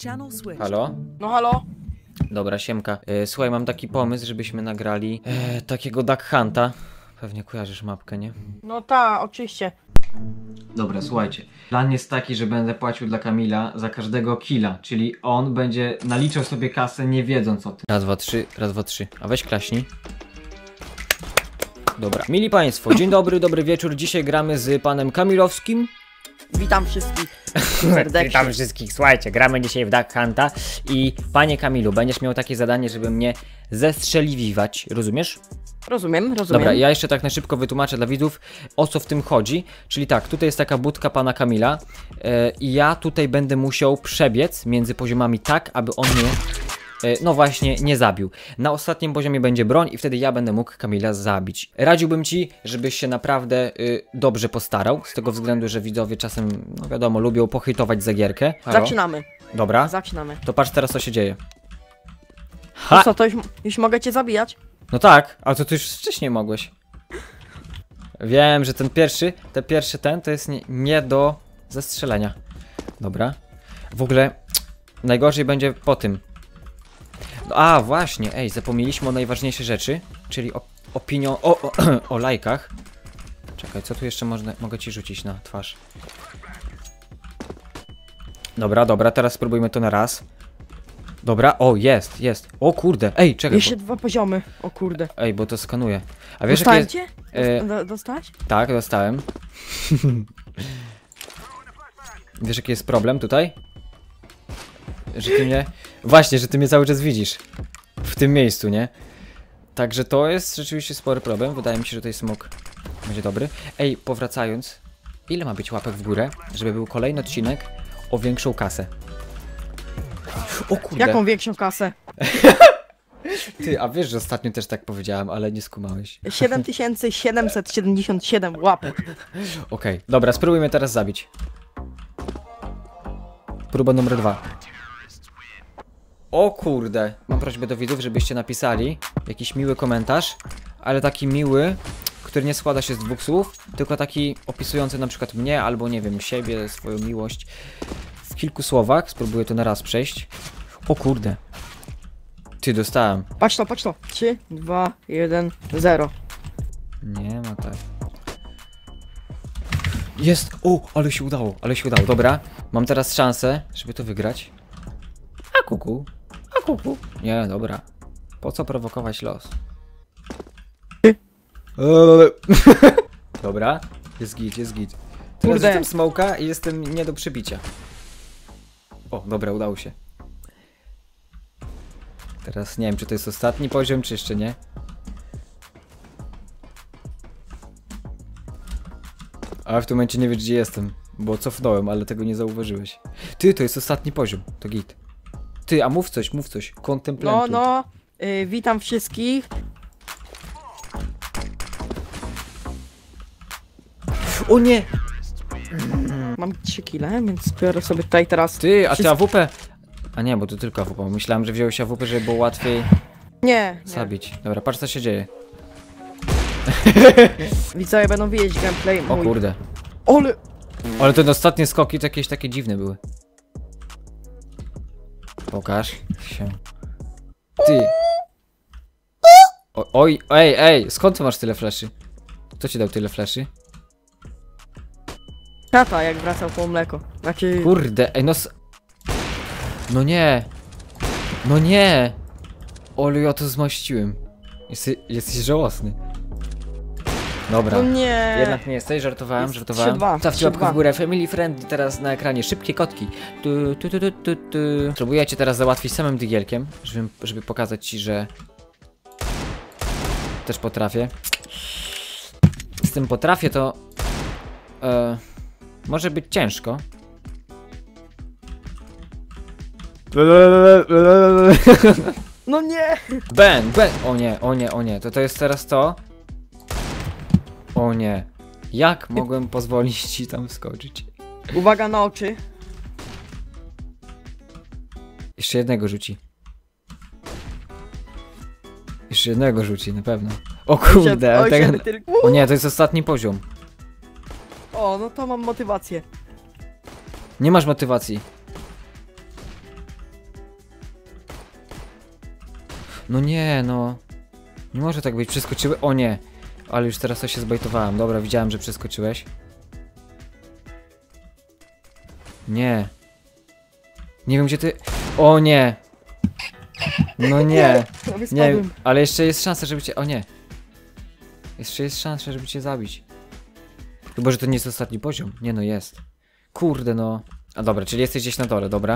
Halo? No halo? Dobra, siemka. Słuchaj, mam taki pomysł, żebyśmy nagrali takiego Duck Hunta. Pewnie kojarzysz mapkę, nie? No ta, oczywiście. Dobra, słuchajcie. Plan jest taki, że będę płacił dla Kamila za każdego killa, czyli on będzie naliczał sobie kasę, nie wiedząc o tym. Raz, dwa, trzy, raz, dwa, trzy. A weź klaśnij. Dobra. Mili Państwo, dzień dobry, dobry wieczór. Dzisiaj gramy z panem Kamilowskim. Witam wszystkich serdecznie. Witam wszystkich. Słuchajcie, gramy dzisiaj w Duck Hunta i panie Kamilu, będziesz miał takie zadanie, żeby mnie zestrzeliwać, rozumiesz? Rozumiem. Dobra, ja jeszcze tak na szybko wytłumaczę dla widzów, o co w tym chodzi. Czyli tak, tutaj jest taka budka pana Kamila i ja tutaj będę musiał przebiec między poziomami tak, aby on mnie, no właśnie, nie zabił. Na ostatnim poziomie będzie broń i wtedy ja będę mógł Kamila zabić. Radziłbym ci, żebyś się naprawdę dobrze postarał, z tego względu, że widzowie czasem, no wiadomo, lubią pochytować za gierkę. Halo? Zaczynamy. Dobra, Zaczynamy. to patrz teraz, co się dzieje. Ha! No co, to już mogę cię zabijać? No tak, ale to ty już wcześniej mogłeś. Wiem, że ten pierwszy to jest nie do zestrzelenia. Dobra. W ogóle najgorzej będzie po tym. A, właśnie, ej, zapomnieliśmy o najważniejszej rzeczy, czyli opinią o lajkach. Czekaj, co tu jeszcze mogę ci rzucić na twarz? Dobra, teraz spróbujmy to na raz. Dobra, o, jest. O kurde, ej, czekaj. Jeszcze dwa poziomy, o kurde. Ej, bo to skanuje. A wiesz, Dostałem jakie cię? Dostałeś? Tak, dostałem. Wiesz, jaki jest problem tutaj? Że ty mnie... Właśnie, że ty mnie cały czas widzisz. W tym miejscu, nie? Także to jest rzeczywiście spory problem. Wydaje mi się, że tutaj smok będzie dobry. Ej, powracając. Ile ma być łapek w górę, żeby był kolejny odcinek o większą kasę? O kurde. Jaką większą kasę? Ty, a wiesz, że ostatnio też tak powiedziałem, ale nie skumałeś. 7777 łapek. Okej, dobra, spróbujmy teraz zabić. Próba numer 2. O kurde. Mam prośbę do widzów, żebyście napisali jakiś miły komentarz, ale taki miły, który nie składa się z dwóch słów, tylko taki opisujący na przykład mnie, albo nie wiem, siebie, swoją miłość. W kilku słowach, spróbuję to na raz przejść. O kurde. Ty, dostałem. Patrz to. 3, 2, 1, 0. Nie ma tak. Jest! O, ale się udało. Dobra, mam teraz szansę, żeby to wygrać. A kuku. Nie, dobra. Po co prowokować los? Dobra, jest git. Teraz Kurde. jestem smoka i jestem nie do przebicia. O, dobra, udało się. Teraz nie wiem, czy to jest ostatni poziom, czy jeszcze nie. A w tym momencie nie wiesz, gdzie jestem, bo cofnąłem, ale tego nie zauważyłeś. Ty, to jest ostatni poziom, to git. Ty, a mów coś, kontemplentuj. No, witam wszystkich. O nie! Mam 3 kile, więc biorę sobie tutaj teraz... Ty, a ty AWP? A nie, bo to tylko AWP, myślałem, że wziąłeś AWP, żeby było łatwiej Nie. zabić. Dobra, patrz, co się dzieje. Widzowie będą wiedzieć gameplay O mój. kurde. Ale te ostatnie skoki to jakieś takie dziwne były. Pokaż się. Ty. Oj, ej, skąd ty masz tyle fleszy? Kto ci dał tyle fleszy? tata jak wracał po mleko. Znaczy... Kurde, ej, no nie. No nie. Olu, ja to zmaściłem. Jesteś żałosny. Dobra. No nie. Jednak nie jesteś, żartowałem. 3-2. Stawcie łapkę w górę, family friendly teraz na ekranie, szybkie kotki. Spróbuję cię teraz załatwić samym digielkiem, żeby pokazać ci, że też potrafię. Z tym potrafię to może być ciężko. No nie. Bang. O nie, to jest teraz to. O nie. Jak mogłem pozwolić ci tam wskoczyć? Uwaga na oczy. Jeszcze jednego rzuci. Na pewno. O kurde, ale tego... O nie, to jest ostatni poziom. O, no to mam motywację. Nie masz motywacji. No nie, no. Nie może tak być, przeskoczyły. O nie. Ale już teraz to się zbejtowałem. Dobra, widziałem, że przeskoczyłeś. Nie. Nie wiem, gdzie ty... O nie. No nie. Prawie Nie, spadłem. ale jeszcze jest szansa, żeby cię... O nie. Jeszcze jest szansa, żeby cię zabić. Chyba, że to nie jest ostatni poziom. Nie no, jest. Kurde no. A dobra, czyli jesteś gdzieś na dole, dobra.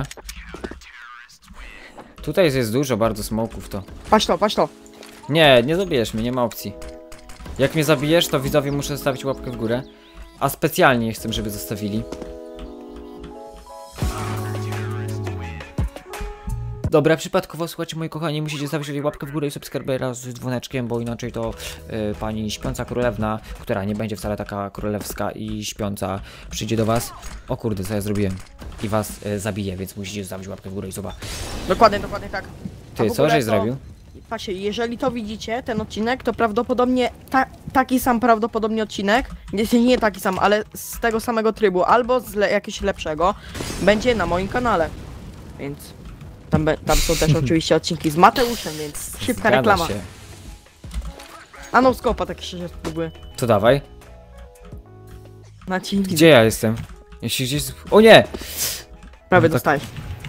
Tutaj jest dużo bardzo smoków to. Patrz to, patrz to. Nie, nie zabijesz mnie, nie ma opcji. Jak mnie zabijesz, to widzowie muszę zostawić łapkę w górę. A specjalnie chcę, żeby zostawili. Dobra, przypadkowo, słuchajcie, moi kochani, musicie zostawić łapkę w górę i subskrypera z dzwoneczkiem, bo inaczej to pani śpiąca królewna, która nie będzie wcale taka królewska i śpiąca, przyjdzie do was. O kurde, co ja zrobiłem? I was zabije, więc musicie zostawić łapkę w górę i zobacz. Dokładnie, dokładnie tak. A Ty, w co ogóle żeś to- zrobił? Patrzcie, jeżeli to widzicie, ten odcinek, to prawdopodobnie taki sam prawdopodobnie odcinek, nie taki sam, ale z tego samego trybu, albo z jakiegoś lepszego, będzie na moim kanale. Więc tam są też oczywiście odcinki z Mateuszem, więc szybka Zgadza reklama. się. A no skopa tak szczerze spróbuję. To dawaj. Na ci Gdzie ja jestem? Jeśli gdzieś... O nie! prawie No tak. dostałeś.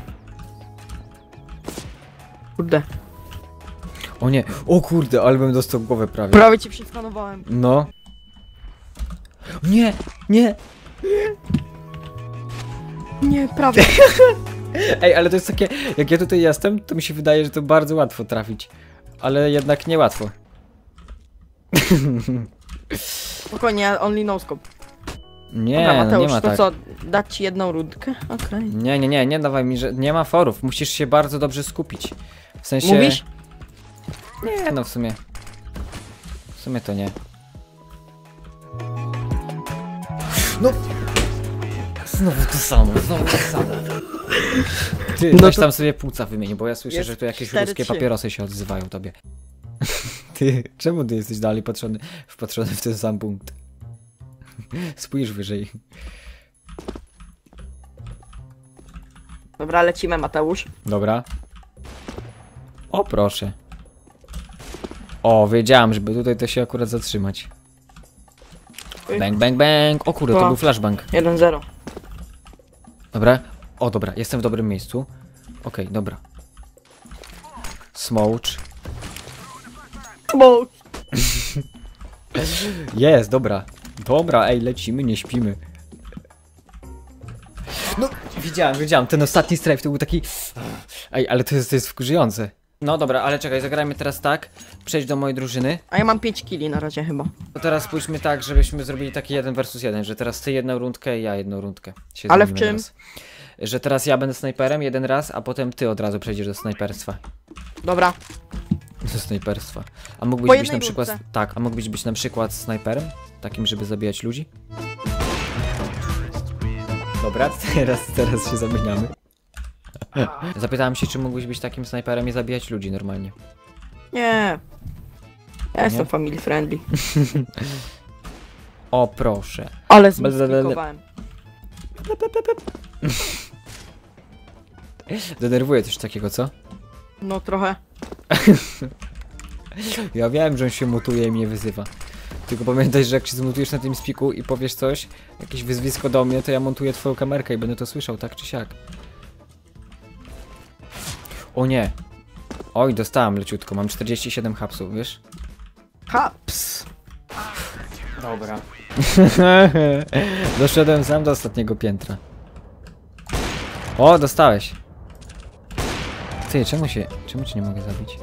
Kurde. O nie! O kurde, ale bym dostał głowę prawie. Prawie cię przeskanowałem. No. Nie! Nie! Nie, prawie. Ej, ale to jest takie... Jak ja tutaj jestem, to mi się wydaje, że to bardzo łatwo trafić. Ale jednak nie łatwo. Spokojnie, only no scope. Nie, Dobra, no Mateusz, nie ma to tak. co, dać ci jedną rundkę? Okej. Nie dawaj mi, że nie ma forów. Musisz się bardzo dobrze skupić. W sensie... Mówisz? Nie, no w sumie. W sumie to nie. No! Znowu to samo, znowu to samo. Ty, No weź to- tam sobie płuca wymień, bo ja słyszę, Jest że tu jakieś 4-3. ruskie papierosy się odzywają tobie. Ty, czemu ty jesteś dalej wpatrzony w ten sam punkt? Spójrz wyżej. Dobra, lecimy, Mateusz. Dobra. O, proszę. O, wiedziałem, żeby tutaj to się akurat zatrzymać. Bang, bang, bang. O kurde, to O. był flashbang. 1-0. Dobra. O, dobra, jestem w dobrym miejscu. Okej, dobra. Smouch. Bo... Jest, dobra. Dobra, ej, lecimy, nie śpimy. No, widziałem, ten ostatni strajf to był taki... Ej, ale to jest wkurzające. No dobra, ale czekaj, zagrajmy teraz tak. Przejdź do mojej drużyny. A ja mam 5 kili na razie chyba. To teraz pójdźmy tak, żebyśmy zrobili taki 1 versus 1, że teraz ty jedną rundkę i ja jedną rundkę. Się Ale w zmienimy czym? Raz. Że teraz ja będę snajperem jeden raz, a potem ty od razu przejdziesz do snajperstwa. Dobra. Do snajperstwa. A Po mógłbyś być jednej na przykład... rundce. Tak, a mógłbyś być na przykład snajperem? Takim, żeby zabijać ludzi? Dobra, teraz się zamieniamy. Zapytałem się, czy mógłbyś być takim snajperem i zabijać ludzi normalnie. Nie. Ja jestem Nie? family friendly. O, proszę. Ale zmistyfikowałem. Denerwuje coś takiego, co? No trochę. Ja wiem, że on się mutuje i mnie wyzywa. Tylko pamiętaj, że jak się zmutujesz na tym spiku i powiesz coś, jakieś wyzwisko do mnie, to ja montuję twoją kamerkę i będę to słyszał, tak czy siak. O nie. Oj, dostałem leciutko, mam 47 hapsów, wiesz? Haps. Dobra. Doszedłem sam do ostatniego piętra. O, dostałeś. Ty, czemu cię nie mogę zabić?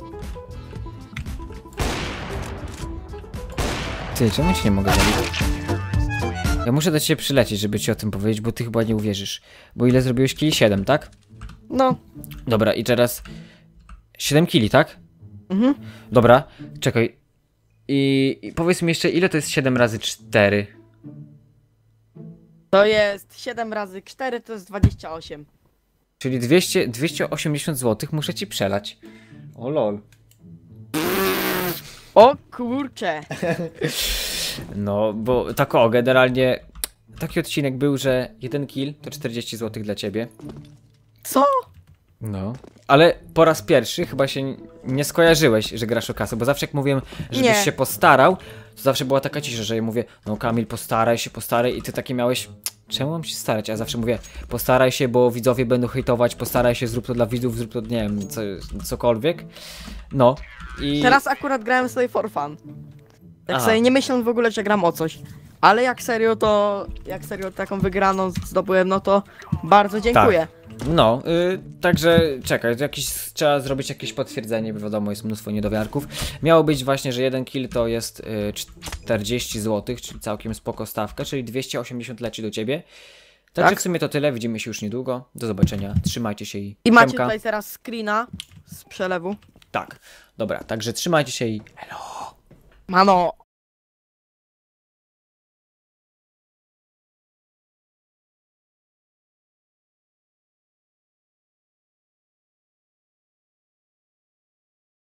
Ty, czemu cię nie mogę zabić? Ja muszę do ciebie przylecieć, żeby ci o tym powiedzieć, bo ty chyba nie uwierzysz. Bo ile zrobiłeś kili? 7, tak? No. Dobra, i teraz 7 kili, tak? Mhm. Dobra, czekaj. I powiedz mi jeszcze, ile to jest 7 razy 4? To jest 7 razy 4 to jest 28. Czyli 280 zł muszę ci przelać. O lol. O kurcze. No, bo tak o, generalnie taki odcinek był, że 1 kill to 40 zł dla ciebie. Co? No. Ale po raz pierwszy chyba się nie skojarzyłeś, że grasz o kasę, bo zawsze jak mówiłem, żebyś Nie. się postarał, to zawsze była taka cisza, że ja mówię, no Kamil, postaraj się, i ty takie miałeś, czemu mam się starać? A ja zawsze mówię, postaraj się, bo widzowie będą hejtować, postaraj się, zrób to dla widzów, zrób to, nie wiem, cokolwiek. No i... Teraz akurat grałem sobie for fun. Tak Aha. sobie nie myśląc w ogóle, że gram o coś. Ale jak serio taką wygraną zdobyłem, no to bardzo dziękuję. No, także czekaj, trzeba zrobić jakieś potwierdzenie, bo wiadomo, jest mnóstwo niedowiarków. Miało być właśnie, że 1 kill to jest 40 zł, czyli całkiem spoko stawka, czyli 280 leci do ciebie. Także Tak. w sumie to tyle, widzimy się już niedługo. Do zobaczenia, trzymajcie się i I macie siemka. tutaj teraz screena z przelewu. Tak, dobra, także trzymajcie się i elo. Mano.